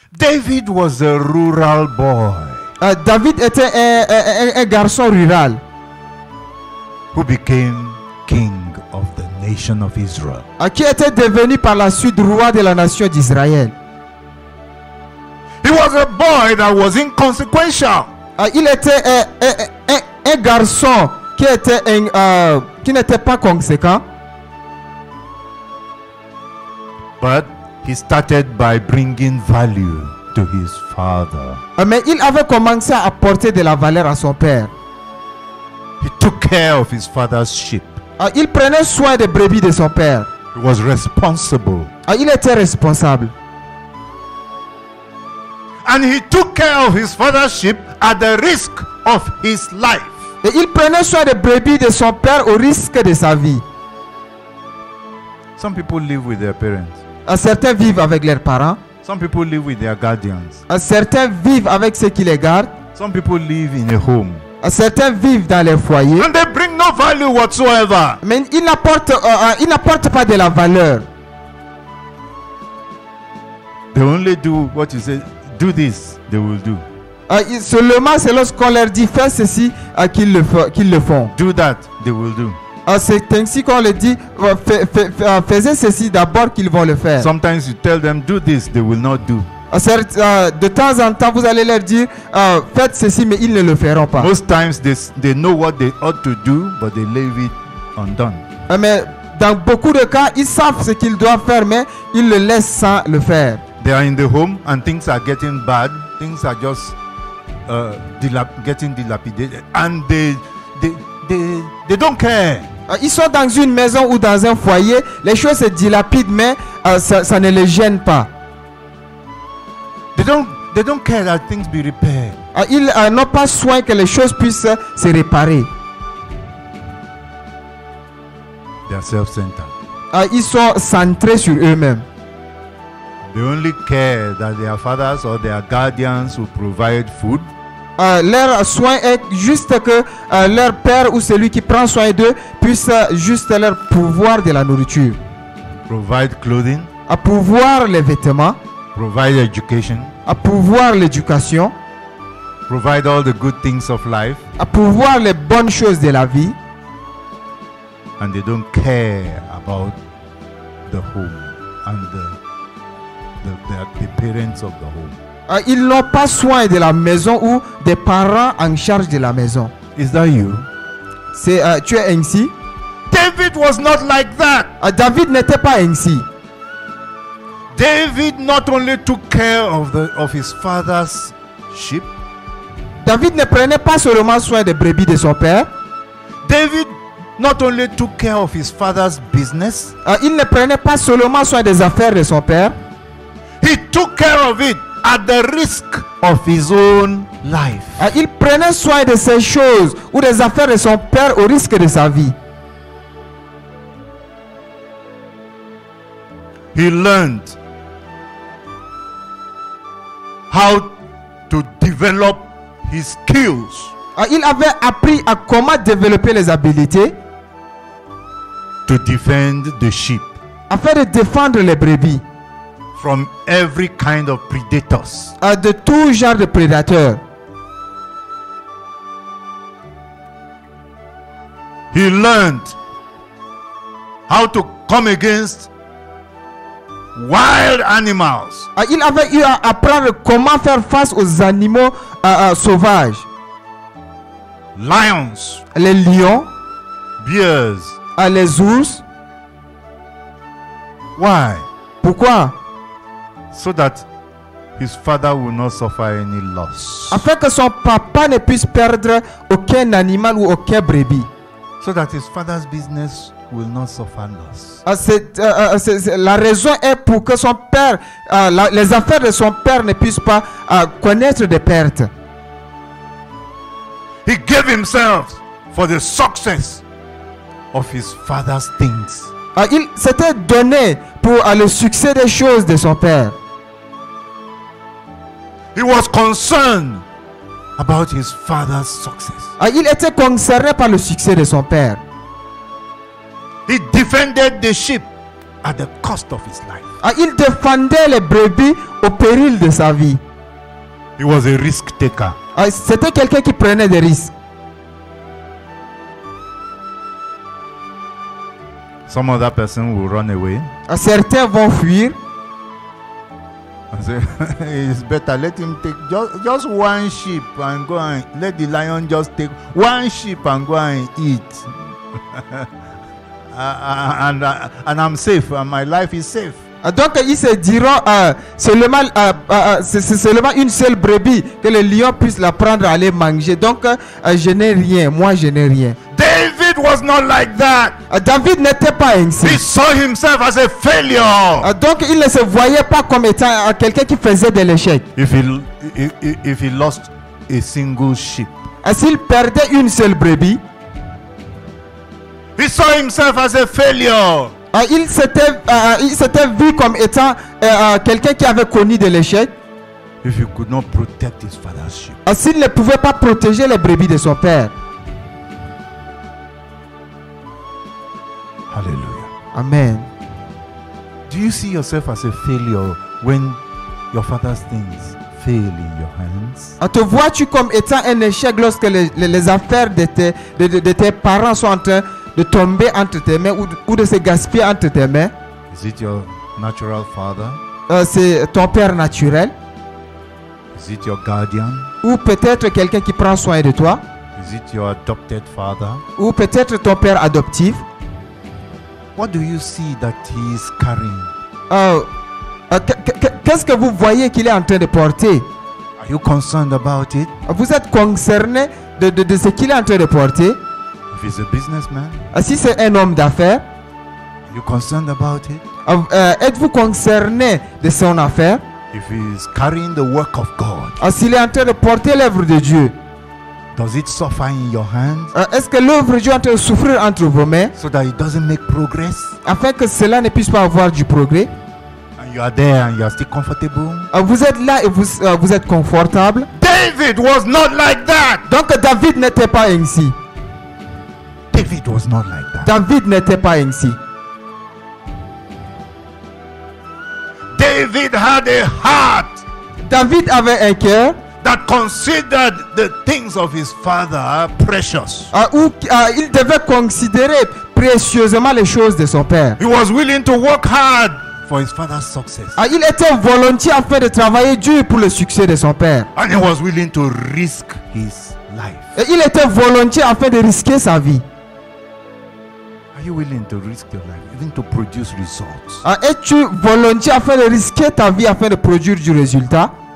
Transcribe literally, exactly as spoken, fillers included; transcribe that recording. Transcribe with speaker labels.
Speaker 1: David was a rural boy.
Speaker 2: Uh, David était un, un, un garçon rural
Speaker 1: Who became king of the nation of Israel.
Speaker 2: uh, qui était devenu par la suite roi de la nation d'Israël.
Speaker 1: He was a boy that was inconsequential.
Speaker 2: Uh, il était un, un, un, un garçon qui était un, uh, qui n'était pas conséquent.
Speaker 1: But he started by bringing value to his father.
Speaker 2: Uh, mais il avait commencé à apporter de la valeur à son père.
Speaker 1: He took care of his father's sheep.
Speaker 2: Uh, il prenait soin des brebis de son père.
Speaker 1: He was responsible.
Speaker 2: Uh, il était responsable.
Speaker 1: And he took care of his father's sheep at the risk of his life.
Speaker 2: Et il prenait soin des brebis de son père au risque de sa vie.
Speaker 1: Some people live with their parents.
Speaker 2: Uh, certains vivent avec leurs parents.
Speaker 1: Some people live with their guardians.
Speaker 2: Uh, certains vivent avec ceux qui les gardent.
Speaker 1: Some people live in a home.
Speaker 2: Uh, certains vivent dans les foyers.
Speaker 1: And they bring no value whatsoever.
Speaker 2: Mais ils n'apportent, uh, uh, ils n'apportent pas de la valeur.
Speaker 1: They only do what you say, do this, they will do.
Speaker 2: Uh, ils- seulement c'est lorsqu'on leur dit fais ceci uh, qu'ils le, fa- qu'ils le font.
Speaker 1: Do that, they will do.
Speaker 2: Uh, c'est ainsi qu'on le dit, uh, fais- fais- fais- uh, faisez ceci d'abord qu'ils vont le faire.
Speaker 1: Sometimes you tell them, do this, they will not do.
Speaker 2: Uh, certes, uh, de temps en temps, vous allez leur dire uh, faites ceci, mais ils ne le feront pas.
Speaker 1: Most times they, s- they know what they ought to do, but they leave it undone.
Speaker 2: Uh, mais dans beaucoup de cas, ils savent ce qu'ils doivent faire, mais ils le laissent sans le faire.
Speaker 1: They are in the home and things are getting bad. Things are just uh, dilap- getting dilapidated, and they, they, they, they don't care.
Speaker 2: Uh, ils sont dans une maison ou dans un foyer, les choses se dilapident, mais uh, ça, ça ne les gêne pas.
Speaker 1: They don't, they don't care that things be repaired.
Speaker 2: Uh, ils uh, n'ont pas soin que les choses puissent uh, se réparer.
Speaker 1: They are self-centered.
Speaker 2: Uh, ils sont centrés sur eux-mêmes.
Speaker 1: They only care that their fathers or their guardians will provide food,
Speaker 2: Uh, leur soin est juste que uh, leur père ou celui qui prend soin d'eux puisse uh, juste leur pouvoir de la nourriture,
Speaker 1: provide clothing,
Speaker 2: à pouvoir les vêtements,
Speaker 1: provide education,
Speaker 2: à pouvoir l'éducation,
Speaker 1: provide all the good things of life,
Speaker 2: à pouvoir les bonnes choses de la vie.
Speaker 1: and they don't care about the home and the, the, the, the parents of the home.
Speaker 2: Uh, ils n'ont pas soin de la maison ou des parents en charge de la maison.
Speaker 1: Is that you?
Speaker 2: C'est, uh, tu es ainsi.
Speaker 1: David was not like that.
Speaker 2: Uh, David n'était pas ainsi.
Speaker 1: David not only took care of the of his father's sheep,
Speaker 2: David ne prenait pas seulement soin des brebis de son père.
Speaker 1: David not only took care of his father's business,
Speaker 2: Uh, il ne prenait pas seulement soin des affaires de son père.
Speaker 1: he took care of it at the risk of his own life.
Speaker 2: Uh, il prenait soin de ces choses ou des affaires de son père au risque de sa vie.
Speaker 1: He learned how to develop his skills
Speaker 2: Uh, il avait appris à comment développer les habiletés
Speaker 1: to defend the sheep
Speaker 2: afin de défendre les brebis
Speaker 1: from every kind of predators.
Speaker 2: uh, de tout genre de prédateurs.
Speaker 1: He learned how to come against wild animals,
Speaker 2: Uh, il avait eu à apprendre comment faire face aux animaux uh, uh, sauvages,
Speaker 1: lions,
Speaker 2: les lions,
Speaker 1: bears.
Speaker 2: uh, les ours.
Speaker 1: Why?
Speaker 2: Pourquoi?
Speaker 1: So that his father will not suffer any loss.
Speaker 2: Afin que son papa ne puisse perdre aucun animal ou aucun brebis.
Speaker 1: So that his father's business will not suffer loss.
Speaker 2: Uh, c'est, uh, uh, c'est- c'est- la raison est pour que son père, uh, la- les affaires de son père ne puissent pas uh, connaître de pertes.
Speaker 1: He gave himself for the success of his father's things.
Speaker 2: Uh, il s'était donné pour uh, le succès des choses de son père.
Speaker 1: He was concerned about his father's success.
Speaker 2: Uh, il était concerné par le succès de son père.
Speaker 1: He defended the sheep at the cost of his life.
Speaker 2: Ah, il défendait les brebis au péril de sa vie.
Speaker 1: He was a risk taker.
Speaker 2: Ah, c'était quelqu'un qui prenait des risques.
Speaker 1: Some other person will run away
Speaker 2: Ah, certains vont fuir.
Speaker 1: and say, it's better let him take just, just one sheep and go and let the lion just take one sheep and go and eat. Uh, and, uh, and I'm safe, and my life is safe.
Speaker 2: Ah, donc ils se diront euh, seulement, euh, euh, c'est c'est seulement une seule brebis que le lion puisse la prendre à aller manger. Donc euh, je n'ai rien, moi je n'ai rien.
Speaker 1: David was not like that.
Speaker 2: Ah, David n'était pas ainsi.
Speaker 1: He saw himself as a failure.
Speaker 2: Ah, donc il ne se voyait pas comme étant euh, quelqu'un qui faisait de l'échec.
Speaker 1: If he if, if he lost a single sheep,
Speaker 2: Ah, s'il perdait une seule brebis,
Speaker 1: he saw himself as a failure.
Speaker 2: ah, il s'était euh, il s'était vu comme étant euh, euh, quelqu'un qui avait connu de l'échec.
Speaker 1: If he could not protect his father's sheep.
Speaker 2: Ah, s'il ne pouvait pas protéger les brebis de son père.
Speaker 1: Hallelujah.
Speaker 2: Amen.
Speaker 1: Do you see yourself as a failure when your father's things fail in your hands?
Speaker 2: Ah, te vois-tu comme étant un échec lorsque les, les, les affaires de tes, de, de, de tes parents sont en train de tomber entre tes mains ou de, ou de se gaspiller entre tes mains?
Speaker 1: Is it your natural father?
Speaker 2: Euh, c'est ton père naturel
Speaker 1: Is it your guardian?
Speaker 2: ou peut-être quelqu'un qui prend soin de toi
Speaker 1: Is it your adopted father?
Speaker 2: ou peut-être ton père adoptif.
Speaker 1: What do you see that he is carrying?
Speaker 2: Euh, euh, que- que- Qu'est-ce que vous voyez qu'il est en train de porter?
Speaker 1: Are you concerned about it?
Speaker 2: Vous êtes concerné de, de, de ce qu'il est en train de porter?
Speaker 1: If he's a businessman,
Speaker 2: Ah, si c'est un homme d'affaires,
Speaker 1: are you concerned about it?
Speaker 2: euh, euh, êtes-vous concerné de son affaire?
Speaker 1: If he's carrying the work of God,
Speaker 2: Ah, s'il est en train de porter l'œuvre de Dieu,
Speaker 1: does it suffer in your hands
Speaker 2: euh, est-ce que l'œuvre de Dieu est en train de souffrir entre vos mains
Speaker 1: so that it doesn't make progress?
Speaker 2: afin que cela ne puisse pas avoir du progrès?
Speaker 1: And you are there and you are still comfortable?
Speaker 2: Euh, Vous êtes là et vous, euh, vous êtes confortable.
Speaker 1: David was not like that.
Speaker 2: Donc David n'était pas ainsi.
Speaker 1: David was not like that.
Speaker 2: David n'était pas ainsi.
Speaker 1: David had a heart
Speaker 2: David avait un cœur
Speaker 1: that considered the things of his father precious.
Speaker 2: euh, où euh, il devait considérer précieusement les choses de son père.
Speaker 1: He was willing to work hard for his father's success.
Speaker 2: Euh, il était volontiers afin de travailler dur pour le succès de son père.
Speaker 1: And he was willing to risk his life.
Speaker 2: Et il était volontiers afin de risquer sa vie.
Speaker 1: Are you willing to risk your life, even to produce results?
Speaker 2: Euh, Es-tu volontiers afin de risquer ta vie afin de produire du résultat?